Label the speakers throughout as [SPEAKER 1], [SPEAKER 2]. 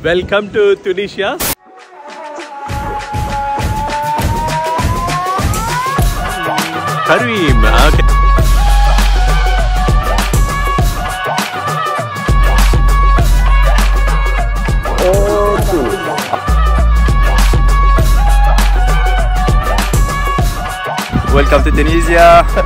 [SPEAKER 1] Welcome to Tunisia. Karim. Okay.
[SPEAKER 2] Welcome to Tunisia.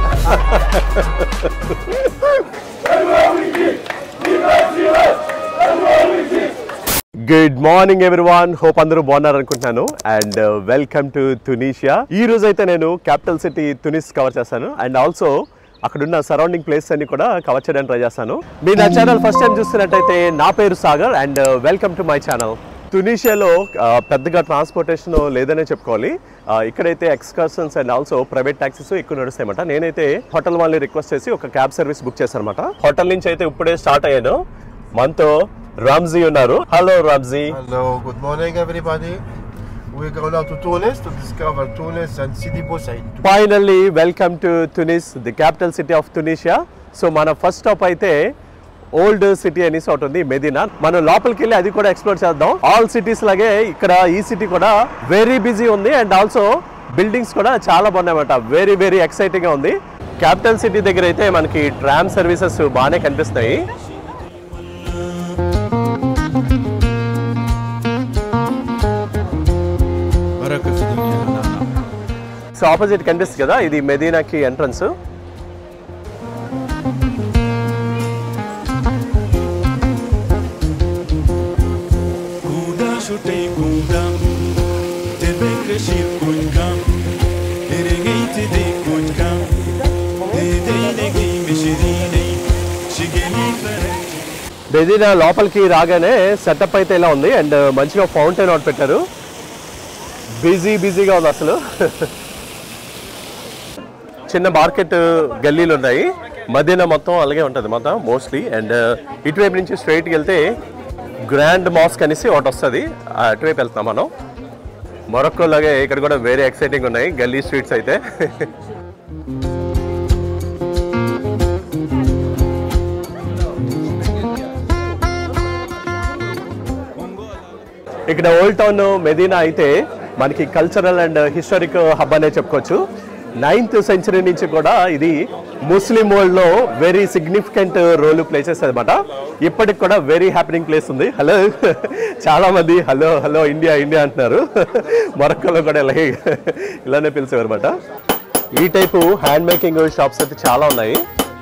[SPEAKER 1] Good morning everyone. Hope అందరూ బాగున్నారు అనుకుంటున్నాను and welcome to Tunisia. ఈ రోజు అయితే నేను క్యాపిటల్ సిటీ తునిస్ కవర్ చేస్తాను and also అక్కడ ఉన్న సరౌండింగ్ ప్లేస్ అన్ని కూడా కవర్ చేయడానికి ట్రై చేస్తాను. మీరు నా ఛానల్ ఫస్ట్ టైం చూస్తున్నట్టయితే నా పేరు Sagar and welcome to my channel. తునీషియాలో పెద్దగా ట్రాన్స్పోర్టేషన్ లేదనే చెప్పుకోవాలి. ఇక్కడైతే excursions and also private taxis ఎక్కువ నడుస్తాయన్నమాట. నేనైతే హోటల్ వాళ్ళని రిక్వెస్ట్ చేసి ఒక క్యాబ్ సర్వీస్ బుక్ చేశాను అనమాట. హోటల్ నుంచి అయితే ఇప్పుడే స్టార్ట్ అయ్యాను. మనతో రామ్జీ ఉన్నారు. Hello Ramzi.
[SPEAKER 3] Hello, good morning everybody. We're going out to Tunis to discover Tunis and Sidi Bou Said.
[SPEAKER 1] Finally, welcome to Tunis, the capital city of Tunisia. So మన first stop అయితే old city అనేసి ఒకటి ఉంది, మెదీనా. మనం లోపలికి వెళ్ళి అది కూడా ఎక్స్ప్లోర్ చేద్దాం. ఆల్ సిటీస్ లాగే ఇక్కడ ఈ సిటీ కూడా వెరీ బిజీ ఉంది అండ్ ఆల్సో బిల్డింగ్స్ కూడా చాలా బాగున్నాయన్నమాట. వెరీ వెరీ ఎక్సైటింగ్ గా ఉంది. క్యాపిటల్ సిటీ దగ్గర అయితే మనకి ట్రామ్ సర్వీసెస్ బాగానే కనిపిస్తాయి. సో ఆపోజిట్ కనిపిస్తుంది కదా, ఇది మెదీనాకి ఎంట్రన్స్. మెదీనా లోపలికి రాగానే సెటప్ అయితే ఇలా ఉంది అండ్ మంచిగా ఫౌంటైన్ ఒకటి పెట్టారు. బిజీగా ఉంది అసలు. చిన్న మార్కెట్ గల్లీలు ఉన్నాయి. మదీనా మొత్తం అలాగే ఉంటుంది మొత్తం మోస్ట్లీ. అండ్ ఇటువైపు నుంచి స్ట్రైట్కి వెళ్తే గ్రాండ్ మాస్క్ అనేసి ఒకటి వస్తుంది. అటువైపు వెళ్తున్నాం మనం. మొరక్కో లాగే ఇక్కడ కూడా వెరీ ఎక్సైటింగ్ ఉన్నాయి గల్లీ స్ట్రీట్స్ అయితే. ఇక్కడ ఓల్డ్ టౌన్ మెదీనా అయితే మనకి కల్చరల్ అండ్ హిస్టారిక్ హబ్ అనే చెప్పుకోవచ్చు. 9th సెంచరీ నుంచి కూడా ఇది ముస్లిం వరల్డ్ లో వెరీ సిగ్నిఫికెంట్ రోల్ ప్లే చేస్తుంది అనమాట. ఇప్పటికి కూడా వెరీ హ్యాపెనింగ్ ప్లేస్ ఉంది. హలో చాలా మంది హలో హలో ఇండియా ఇండియా అంటున్నారు. మొరక్కోలో కూడా ఇలానే పిలిచేవారు అనమాట. ఈ టైపు హ్యాండ్ మేకింగ్ షాప్స్ అయితే చాలా ఉన్నాయి.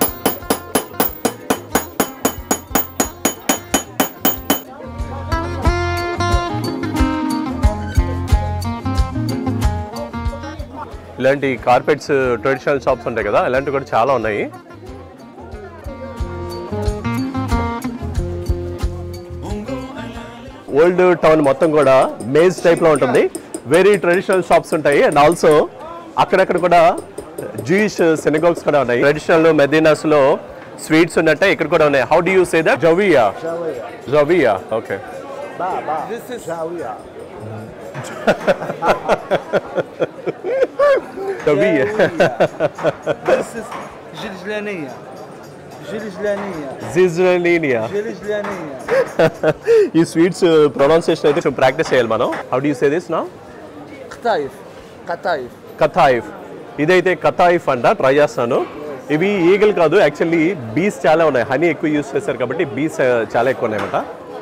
[SPEAKER 1] ఇలాంటి కార్పెట్స్ ట్రెడిషనల్ షాప్స్ ఉంటాయి కదా, ఇలాంటివి కూడా చాలా ఉన్నాయి. ఓల్డ్ టౌన్ మొత్తం కూడా మేజ్ టైప్లో ఉంటుంది. వెరీ ట్రెడిషనల్ షాప్స్ ఉంటాయి అండ్ ఆల్సో అక్కడక్కడ కూడా జూయిష్ సినగాగ్స్ కూడా ఉన్నాయి. ట్రెడిషనల్ మెదీనాస్లో స్వీట్స్ ఉన్నట్టే ఇక్కడ కూడా ఉన్నాయి. How do you say that? Zawiya. Zawiya, okay.
[SPEAKER 3] This is Zawiya.
[SPEAKER 1] جوية.
[SPEAKER 4] This is جلجلانية.
[SPEAKER 1] జిజ్రలీనియా. ఈ స్వీట్స్ ప్రొనౌన్సియేషన్ అయితే ప్రాక్టీస్ చేయాలి మనం. How do you say this now? కథాయిఫ్. ఇదైతే కథాయిఫ్ అంట. ట్రై చేస్తాను. ఇవి ఈగలు కాదు, యాక్చువల్లీ బీస్ చాలా ఉన్నాయి. హనీ ఎక్కువ యూజ్ చేస్తారు కాబట్టి బీస్ చాలా ఎక్కువ ఉన్నాయన్నమాట.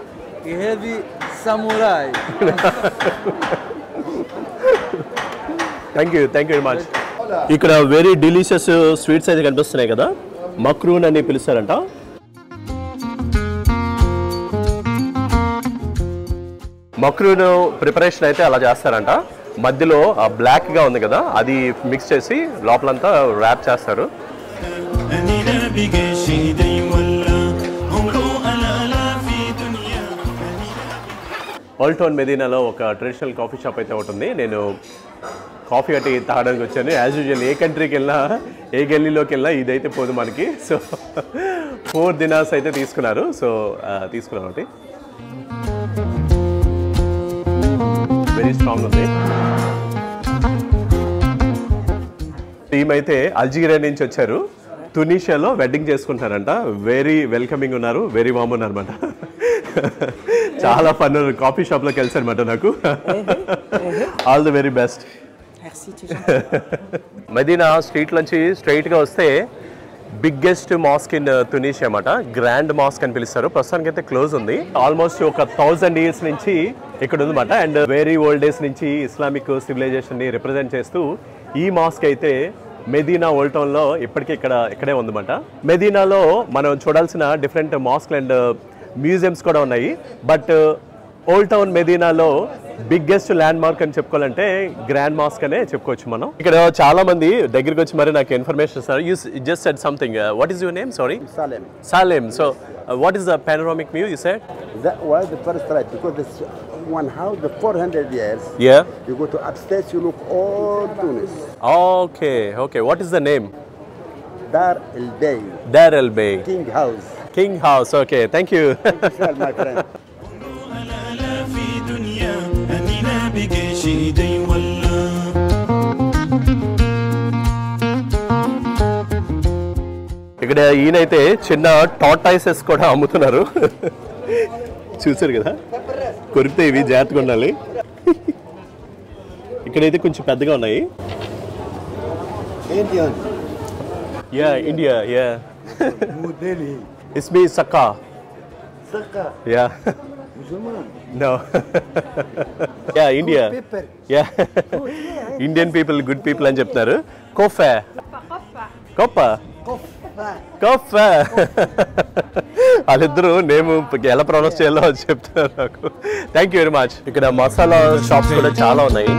[SPEAKER 1] Thank you very much. ఇక్కడ వెరీ డెలిషియస్ స్వీట్స్ అయితే కనిపిస్తున్నాయి కదా, మక్రూన్ అని పిలుస్తారంట. మక్రూన్ ప్రిపరేషన్ అయితే అలా చేస్తారంట. మధ్యలో బ్లాక్ గా ఉంది కదా, అది మిక్స్ చేసి లోపలంతా ర్యాప్ చేస్తారు. ఓల్డ్ టౌన్ మెదీనాలో ఒక ట్రెడిషనల్ కాఫీ షాప్ అయితే ఒకటి ఉంది. నేను కాఫీ అట్టి తాగడానికి వచ్చాను. యాజ్ యూజువల్ ఏ కంట్రీకి వెళ్ళినా ఏ గల్లీలోకి వెళ్ళినా ఇదైతే పోదు మనకి. సో 4 దినార్స్ అయితే తీసుకున్నారు. సో తీసుకున్నాను ఒకటి. వెరీ స్ట్రాంగ్ ఉంది. టీమ్ అయితే అల్జీరియా నుంచి వచ్చారు. తునీషియాలో వెడ్డింగ్ చేసుకుంటారంట. వెరీ వెల్కమింగ్ ఉన్నారు, వెరీ వామ్ ఉన్నారు అనమాట. చాలా ఫన్ కాఫీ షాప్లోకి కలిసానమాట నాకు. All the very best. Medina street నుంచి స్ట్రైట్గా వస్తే బిగ్గెస్ట్ మాస్క్ ఇన్ తునీషియా అన్నమాట. గ్రాండ్ మాస్క్ అని పిలుస్తారు. ప్రస్తుతానికి అయితే క్లోజ్ ఉంది. ఆల్మోస్ట్ ఒక 1000 years నుంచి ఇక్కడ ఉందన్నమాట. అండ్ వెరీ ఓల్డ్ డేస్ నుంచి ఇస్లామిక్ సివిలైజేషన్ని రిప్రజెంట్ చేస్తూ ఈ మాస్క్ అయితే మెదీనా ఓల్డ్ టౌన్లో ఇప్పటికీ ఇక్కడే ఉందన్నమాట. మెదీనాలో మనం చూడాల్సిన డిఫరెంట్ మాస్క్ అండ్ మ్యూజియంస్ కూడా ఉన్నాయి. బట్ ఓల్డ్ టౌన్ మెదీనాలో బిగ్గెస్ట్ ల్యాండ్ మార్క్ అని చెప్పుకోవాలంటే గ్రాండ్ మాస్క్ అనే చెప్పుకోవచ్చు మనం. ఇక్కడ చాలా మంది దగ్గరికి వచ్చి మరి నాకు ఇన్ఫర్మేషన్ ఇస్తారు. You just said something. What is your name? Sorry. Salem. So what is the panoramic view you said?
[SPEAKER 5] That was the first right because this one house the 400 years.
[SPEAKER 1] Yeah.
[SPEAKER 5] You go to upstairs, you look all Tunis.
[SPEAKER 1] Okay. What is the name?
[SPEAKER 5] Dar El Bey.
[SPEAKER 1] Dar El Bey. King House. Okay. Thank you.
[SPEAKER 5] Thank you, sir, my friend.
[SPEAKER 1] ఇక్కడ ఈయనైతే చిన్న టార్టాయిసెస్ కూడా అమ్ముతున్నారు. చూసారు కదా, కొరికితే ఇవి జాగ్రత్తగా ఉండాలి. ఇక్కడైతే కొంచెం పెద్దగా ఉన్నాయి. India. It's me Sakka. Yeah. No. Yeah, India. Yeah. Indian people, good people అని చెప్తారు. Kofa. వాళ్ళిద్దరూ నేమ్ ఎలా ప్రొనౌన్స్ చేయాలో చెప్తారు నాకు. Thank you very much. ఇక్కడ మసాలా షాప్స్ కూడా చాలా ఉన్నాయి.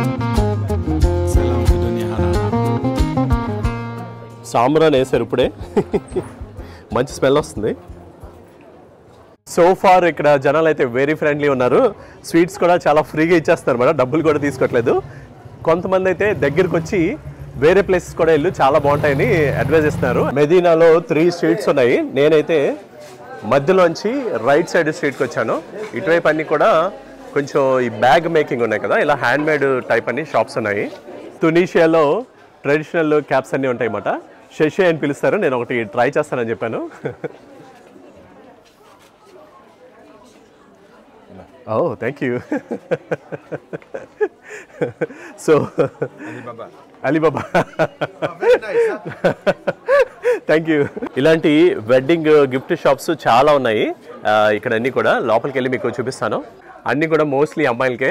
[SPEAKER 1] సాంబ్రాన్ వేసారు ఇప్పుడే. మంచి స్మెల్ వస్తుంది. సో ఫార్ ఇక్కడ జనాలు అయితే వెరీ ఫ్రెండ్లీ ఉన్నారు. స్వీట్స్ కూడా చాలా ఫ్రీగా ఇచ్చేస్తున్నారు మేడం, డబ్బులు కూడా తీసుకోవట్లేదు. కొంతమంది అయితే దగ్గరికి వచ్చి వేరే ప్లేసెస్ కూడా వెళ్ళు చాలా బాగుంటాయని అడ్వైజ్ ఇస్తున్నారు. మెదీనాలో 3 స్ట్రీట్స్ ఉన్నాయి. నేనైతే మధ్యలోంచి రైట్ సైడ్ స్ట్రీట్కి వచ్చాను. ఇటువైపు అన్నీ కూడా కొంచెం ఈ బ్యాగ్ మేకింగ్ ఉన్నాయి కదా, ఇలా హ్యాండ్ మేడ్ టైప్ అన్ని షాప్స్ ఉన్నాయి. తునీషియాలో ట్రెడిషనల్ క్యాప్స్ అన్నీ ఉంటాయి అన్నమాట. షెషే అని పిలుస్తారు. నేను ఒకటి ట్రై చేస్తానని చెప్పాను. Oh, thank you. So, Alibaba.
[SPEAKER 3] Very nice.
[SPEAKER 1] Thank you. ఇలాంటి వెడ్డింగ్ గిఫ్ట్ షాప్స్ చాలా ఉన్నాయి ఇక్కడ. అన్నీ కూడా లోపలికి వెళ్ళి మీకు చూపిస్తాను. అన్నీ కూడా మోస్ట్లీ అమ్మాయిలకే.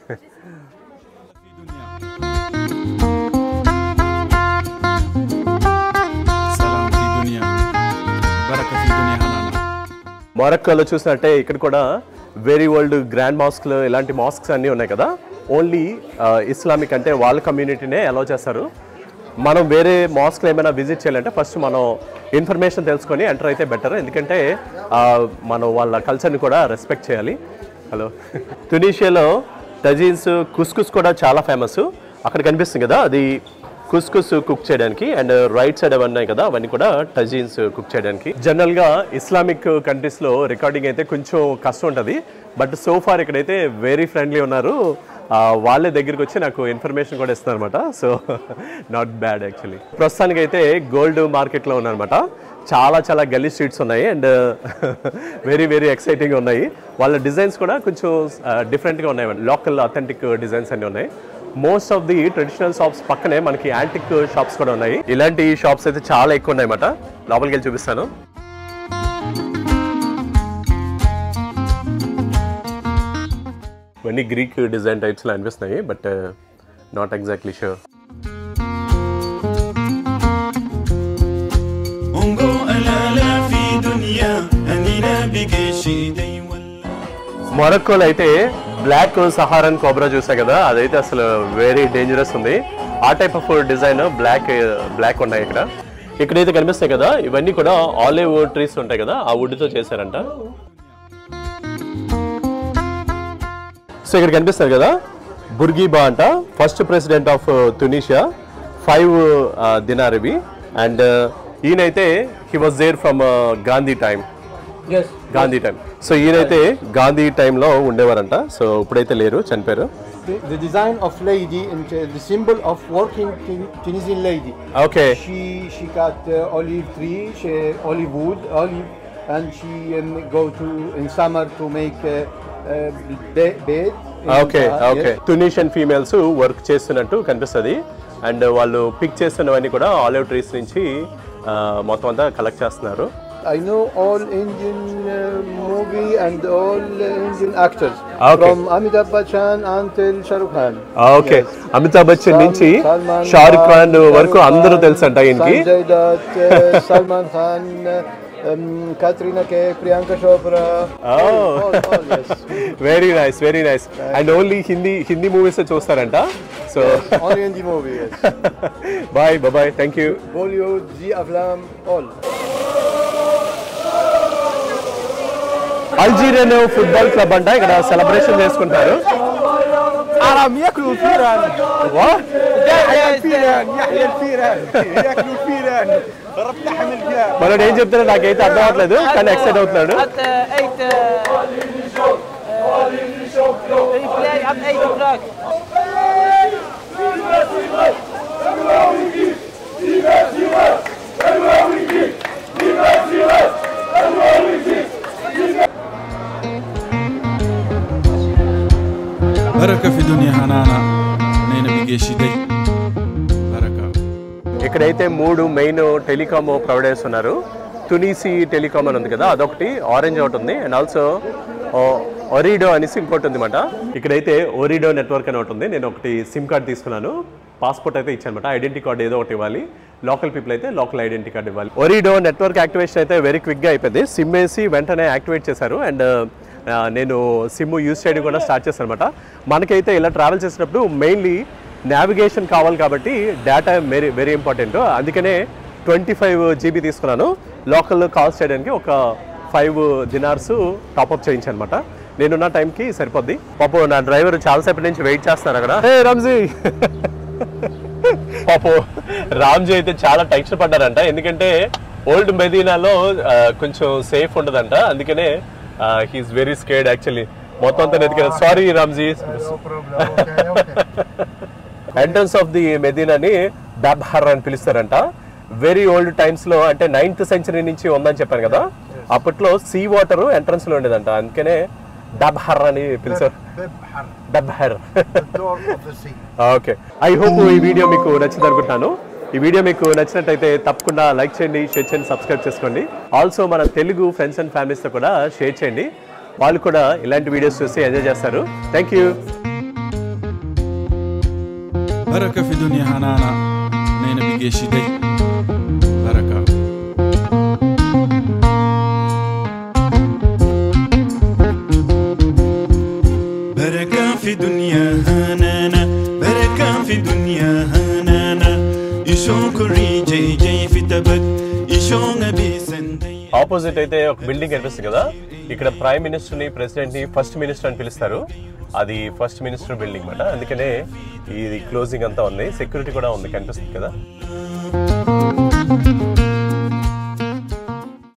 [SPEAKER 1] మొరక్కోలో చూసినట్టే ఇక్కడ కూడా వెరీ ఓల్డ్ గ్రాండ్ మాస్క్లు ఇలాంటి మాస్క్స్ అన్నీ ఉన్నాయి కదా. ఓన్లీ ఇస్లామిక్ అంటే వాళ్ళ కమ్యూనిటీనే అలౌ చేస్తారు. మనం వేరే మాస్క్లు ఏమైనా విజిట్ చేయాలంటే ఫస్ట్ మనం ఇన్ఫర్మేషన్ తెలుసుకొని ఎంటర్ అయితే బెటర్. ఎందుకంటే మనం వాళ్ళ కల్చర్ని కూడా రెస్పెక్ట్ చేయాలి. హలో. తునీషియాలో టజీన్స్ కుస్కుస్ కూడా చాలా ఫేమస్. అక్కడ కనిపిస్తుంది కదా, అది కుస్కుస్ కుక్ చేయడానికి. అండ్ రైట్ సైడ్ అవన్నీ కదా, అవన్నీ కూడా టజీన్స్ కుక్ చేయడానికి. జనరల్గా ఇస్లామిక్ కంట్రీస్లో రికార్డింగ్ అయితే కొంచెం కష్టం ఉంటుంది. బట్ సో ఫార్ ఇక్కడైతే వెరీ ఫ్రెండ్లీ ఉన్నారు. వాళ్ళే దగ్గరికి వచ్చి నాకు ఇన్ఫర్మేషన్ కూడా ఇస్తున్నారు అనమాట. So not bad actually. ప్రస్తుతానికి అయితే గోల్డ్ మార్కెట్లో ఉన్నారనమాట. చాలా గల్లీ స్ట్రీట్స్ ఉన్నాయి అండ్ వెరీ ఎక్సైటింగ్ ఉన్నాయి. వాళ్ళ డిజైన్స్ కూడా కొంచెం డిఫరెంట్గా ఉన్నాయి. లోకల్ అథెంటిక్ డిజైన్స్ అన్నీ ఉన్నాయి. Most of the traditional shops పక్కనే మనకి యాంటిక్ షాప్స్ కూడా ఉన్నాయి. ఇలాంటి షాప్స్ అయితే చాలా ఎక్కువ ఉన్నాయి అన్నమాట. లోపలికి వెళ్ళి చూపిస్తాను. ఇవన్నీ గ్రీక్ డిజైన్ టైప్స్లో అనిపిస్తున్నాయి, బట్ నాట్ ఎగ్జాక్ట్లీ షూర్. మొరక్కోలో అయితే బ్లాక్ సహారన్ కోబ్రా చూసా కదా, అదైతే అసలు వెరీ డేంజరస్ ఉంది. ఆ టైప్ ఆఫ్ డిజైన్ బ్లాక్ ఉన్నాయి ఇక్కడ. ఇక్కడైతే కనిపిస్తాయి కదా, ఇవన్నీ కూడా ఆలివ్ ట్రీస్ ఉంటాయి కదా, ఆ వుడ్తో చేశారంట. సో ఇక్కడ కనిపిస్తారు కదా, బుర్గీబా అంట, first president of Tunisia, 5 dinar ఇవి. అండ్ ఈయనైతే he was there from Gandhi time. Gandhi time. So ఈయనైతే గాంధీ టైంలో ఉండేవారంట. సో ఇప్పుడైతే లేరు, చనిపోయారు.
[SPEAKER 3] The design of lady and the symbol of working Tunisian lady.
[SPEAKER 1] Okay.
[SPEAKER 3] She cut olive tree, olive wood, and she go to in summer to make bed.
[SPEAKER 1] Okay okay Tunisian females work చేస్తున్నట్టు కనిపిస్తుంది and వాళ్ళు pick చేస్తున్నవన్నీ కూడా olive trees నుంచి మొత్తం అంతా collect చేస్తున్నారు.
[SPEAKER 3] I know all Indian movie and all Indian actors.
[SPEAKER 1] Okay.
[SPEAKER 3] From Amitabh Bachchan until Shah Rukh Khan.
[SPEAKER 1] Okay Amitabh Bachchan నుంచి షారుఖ్ ఖాన్ వరకు అందరూ తెలుసంట ఈయనకి.
[SPEAKER 3] Sanjay Dutt, Salman Khan, Katrina Kaif, Priyanka Chopra. All, yes.
[SPEAKER 1] Very nice and only Hindi movies చూస్తారంట. So
[SPEAKER 3] Only Hindi movie, yes.
[SPEAKER 1] Bye thank you.
[SPEAKER 3] Bollywood, Zee Aflam, all.
[SPEAKER 1] Algerian football club అంట ఇక్కడ celebration చేసుకుంటారు. మనం ఏం చెప్తారో నాకైతే అర్థం అవ్వట్లేదు కానీ ఎక్సైట్ అవుతున్నాడు.
[SPEAKER 6] بركة في دنيا هنانا نينا بيجيشي دي بركة.
[SPEAKER 1] ఇక్కడైతే 3 మెయిన్ టెలికామ్ ప్రొవైడర్స్ ఉన్నారు. తునీసీ టెలికామ్ అని ఉంది కదా, అదొకటి, ఆరెంజ్ ఒకటి ఉంది, అండ్ ఆల్సో ఒరిడో అనేసి ఇంకోటి ఉంది అనమాట. ఇక్కడైతే ఒరిడో నెట్వర్క్ అని ఒకటి ఉంది. నేను ఒకటి సిమ్ కార్డ్ తీసుకున్నాను, పాస్పోర్ట్ అయితే ఇచ్చాను అనమాట. ఐడెంటిటీ కార్డ్ ఏదో ఒకటి ఇవ్వాలి, లోకల్ పీపుల్ అయితే లోకల్ ఐడెంటిటీ కార్డ్ ఇవ్వాలి. ఒరిడో నెట్వర్క్ యాక్టివేషన్ అయితే వెరీ క్విక్గా అయిపోయింది. సిమ్ వేసి వెంటనే యాక్టివేట్ చేశారు అండ్ నేను సిమ్ యూజ్ చేయడం కూడా స్టార్ట్ చేశాను అనమాట. మనకైతే ఇలా ట్రావెల్ చేసినప్పుడు మెయిన్లీ నావిగేషన్ కావాలి కాబట్టి డేటా వెరీ ఇంపార్టెంట్. అందుకనే 25 GB తీసుకున్నాను. లోకల్ కాల్స్ చేయడానికి ఒక 5 దినార్స్ టాప్అప్ చేయించాను అనమాట. నేనున్న టైంకి సరిపోద్ది. పాపం నా డ్రైవర్ చాలాసేపటి నుంచి వెయిట్ చేస్తున్నారు అక్కడ. హే రామ్జీ. పాపం రామ్జీ అయితే చాలా టెన్షన్ పడ్డారంట, ఎందుకంటే ఓల్డ్ మెదీనాలో కొంచెం సేఫ్ ఉండదంట. అందుకనే హీఈస్ వెరీ స్కేర్డ్ యాక్చువల్లీ. మొత్తం అంతా ఎదిగారు. Sorry Ramzi. Entrance of the మెదీనాని బెర్బర్ అని పిలుస్తారంట. వెరీ ఓల్డ్ టైమ్స్ లో, అంటే 9th century నుంచి ఉందని చెప్పాను కదా, అప్పట్లో సీ వాటర్ ఎంట్రన్స్ లో ఉండేదంట. అందుకనే బెర్బర్ అని పిలిచారు. బెర్బర్. ఓకే, ఐ హోప్ ఈ వీడియో మీకు నచ్చింది అనుకుంటున్నాను. ఈ వీడియో మీకు నచ్చినట్టయితే తప్పకుండా లైక్ చేయండి, షేర్ చేయండి, సబ్స్క్రైబ్ చేసుకోండి. ఆల్సో మన తెలుగు ఫ్రెండ్స్ అండ్ ఫ్యామిలీస్తో కూడా షేర్ చేయండి. వాళ్ళు కూడా ఇలాంటి వీడియోస్ చూసి ఎంజాయ్ చేస్తారు. Thank you.
[SPEAKER 6] بركة في دنيا هنانا نينا بيجيشي دي بركة. بركة في دنيا هنانا بركة في دنيا هنانا يشوكري جي جي في تبت يشون بيسندي.
[SPEAKER 1] ఆపోజిట్ అయితే ఒక బిల్డింగ్ కనిపిస్తుంది కదా, ఇక్కడ ప్రైమ్ మినిస్టర్ని, ప్రెసిడెంట్ని ఫస్ట్ మినిస్టర్ అని పిలుస్తారు. అది ఫస్ట్ మినిస్టర్ బిల్డింగ్ అన్నమాట. అందుకనే ఇది క్లోజింగ్ అంతా ఉంది. సెక్యూరిటీ కూడా ఉంది, కనిపిస్తుంది కదా.